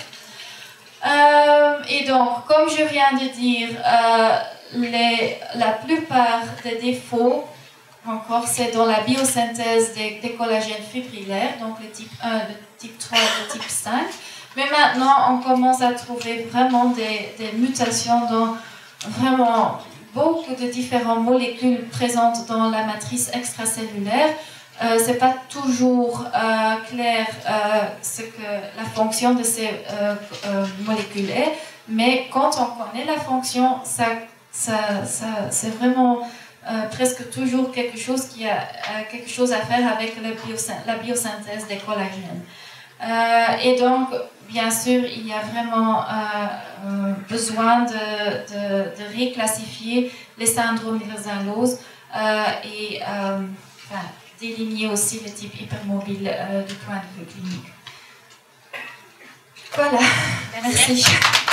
Et donc, comme je viens de dire, la plupart des défauts, encore, c'est dans la biosynthèse des collagènes fibrillaires, donc le type 1, le type 3 et le type 5. Mais maintenant, on commence à trouver vraiment des mutations dans vraiment beaucoup de différentes molécules présentes dans la matrice extracellulaire. C'est pas toujours clair ce que la fonction de ces molécules est, mais quand on connaît la fonction, c'est vraiment presque toujours quelque chose qui a quelque chose à faire avec la biosynthèse des collagènes. Et donc, bien sûr, il y a vraiment besoin de réclassifier les syndromes d'Ehlers-Danlos et d'éliminer aussi le type hypermobile du point de vue clinique. Voilà, merci.